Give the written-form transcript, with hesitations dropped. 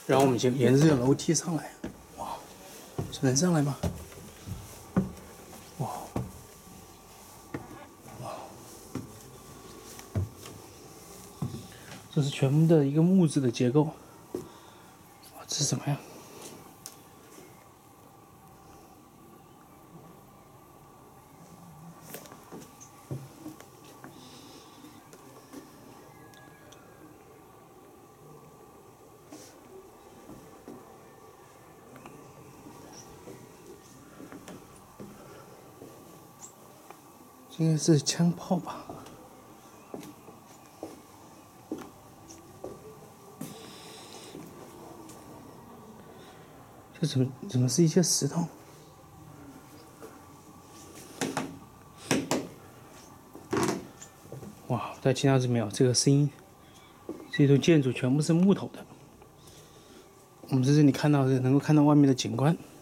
然后我们就沿着这个楼梯上来。哇，这能上来吗？哇，哇，这是全部的一个木质的结构。哇，这是什么呀？应该是枪炮吧？这怎么是一些石头？哇，大家听到这没有？这个声音，这栋建筑全部是木头的。我们在这里看到的，能够看到外面的景观。